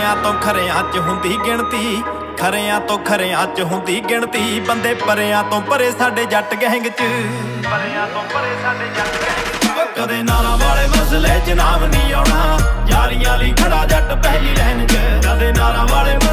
खरियां तो खरियां च हुंदी गिणती, खरियां तो खरियां च हुंदी गिणती। बंदे परियां तो परे साडे जट गैंग च, परियां तो परे साडे जट गैंग च। कदे नारां वाले मसले च नाम नहीं आउणा, यारियां लई खड़ा जट पहली लाइन च। कदे नारां वाले